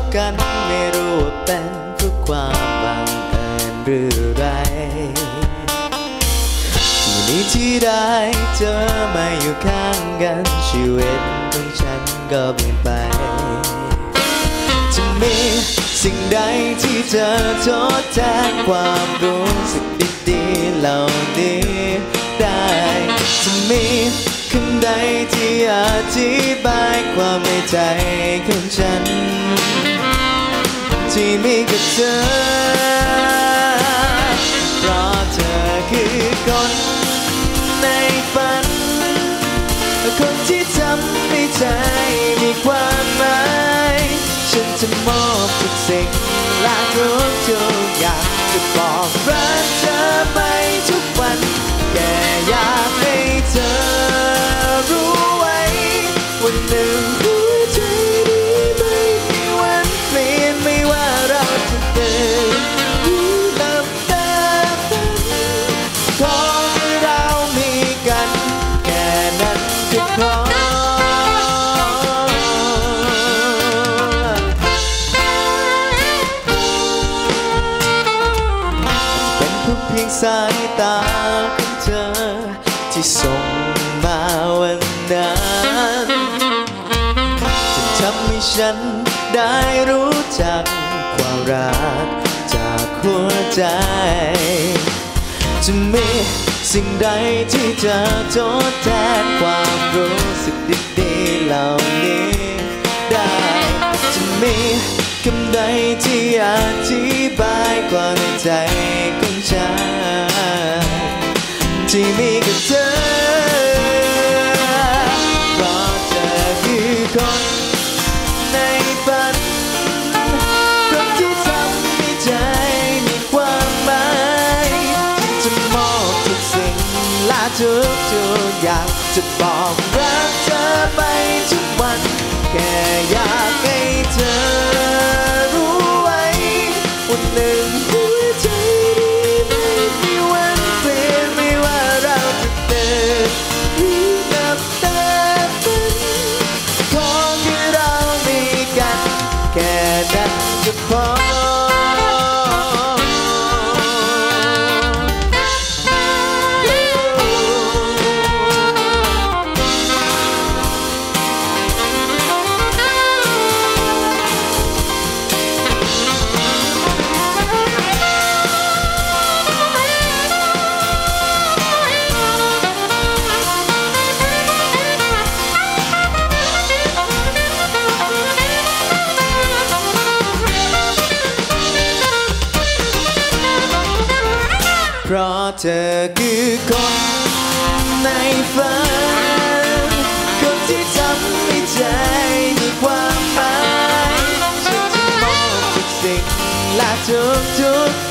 กันไม่รู้ว่าเป็นเพราะความบังเอิญหรือไรที่นี้ที่ได้เจอมาอยู่ข้างกันชีวิตของฉันก็เปลี่ยนไปจะมีสิ่งใดที่เธอทดแทนความรู้สึกดีๆเหล่านี้ได้จะมีคำใดที่อธิบายความในใจของฉันที่มีกับเธอเพราะเธอคือคนในฝันคนที่ทำให้ใจมีความหมายฉันจะมอบทุกสิ่งและทุกอย่างจะบอกรักเธอไปทุกวันแค่อยากให้เธอรู้ไว้วันหนึ่งหัวใจนี้ไม่มีวันเปลี่ยนไม่ว่าเราจะตื่นหรือหลับตาฝันขอให้เรามีกันแค่นั้นก็พอเพียงสายตาของเธอที่ส่งมาวันนั้นจะทำให้ฉันได้รู้จักความรักจากหัวใจจะมีสิ่งใดที่จะทดแทนความรู้สึกดีๆเหล่านี้ได้จะมีคำใดที่อธิบายความในใจของฉันที่มีกับเธอเพราะเธอคือคนในฝันคนที่ทำให้ใจมีความหมายจะมอบทุกสิ่งและทุกอย่างจะบอกรักเธอไปทุกวันแค่อยากให้เธอรู้ไว้วันหนึ่งหัวใจนี้ไม่มีวันเปลี่ยนไม่ว่าเราจะเดินหรือหลับตาฝันขอแค่เรามีกันแค่นั้นก็พอเพราะเธอคือคนในฝันคนที่ทำให้ใจมีความหมายฉันจะมอบทุกสิ่งและทุก